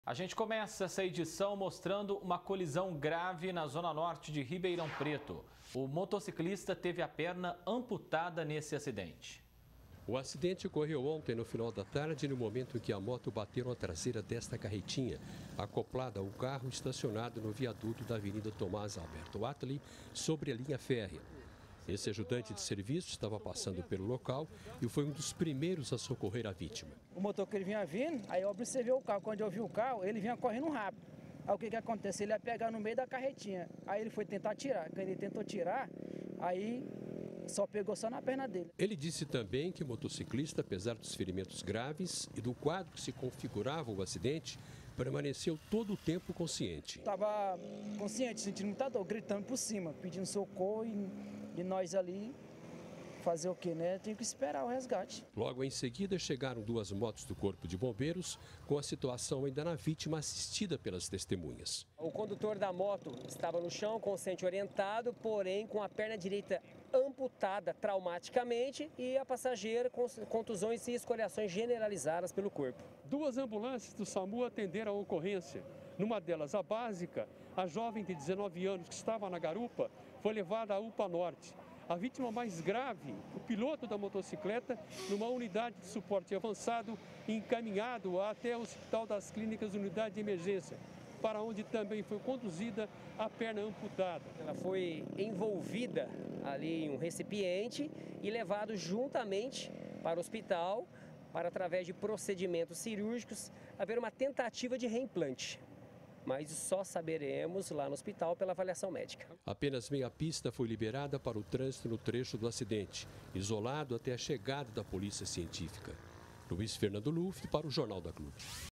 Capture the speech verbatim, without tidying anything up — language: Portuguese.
A gente começa essa edição mostrando uma colisão grave na zona norte de Ribeirão Preto. O motociclista teve a perna amputada nesse acidente. O acidente ocorreu ontem no final da tarde, no momento em que a moto bateu na traseira desta carretinha, acoplada ao carro estacionado no viaduto da Avenida Tomás Alberto Attali, sobre a linha férrea. Esse ajudante de serviço estava passando pelo local e foi um dos primeiros a socorrer a vítima. O motoqueiro ele vinha vindo, aí eu observei o carro. Quando eu vi o carro, ele vinha correndo rápido. Aí o que que acontece? Ele ia pegar no meio da carretinha. Aí ele foi tentar tirar. Quando ele tentou tirar, aí só pegou só na perna dele. Ele disse também que o motociclista, apesar dos ferimentos graves e do quadro que se configurava o acidente, permaneceu todo o tempo consciente. Estava consciente, sentindo muita dor, gritando por cima, pedindo socorro e... E nós ali, fazer o quê, né? Tem que esperar o resgate. Logo em seguida, chegaram duas motos do Corpo de Bombeiros, com a situação ainda na vítima, assistida pelas testemunhas. O condutor da moto estava no chão, consciente orientado, porém com a perna direita amputada traumaticamente e a passageira com contusões e escoriações generalizadas pelo corpo. Duas ambulâncias do SAMU atenderam a ocorrência. Numa delas, a básica, a jovem de dezenove anos que estava na garupa foi levada à U P A Norte. A vítima mais grave, o piloto da motocicleta, numa unidade de suporte avançado, encaminhado até o Hospital das Clínicas, unidade de emergência, para onde também foi conduzida a perna amputada. Ela foi envolvida ali em um recipiente e levado juntamente para o hospital para, através de procedimentos cirúrgicos, haver uma tentativa de reimplante. Mas só saberemos lá no hospital pela avaliação médica. Apenas meia pista foi liberada para o trânsito no trecho do acidente, isolado até a chegada da polícia científica. Luiz Fernando Luft para o Jornal da Clube.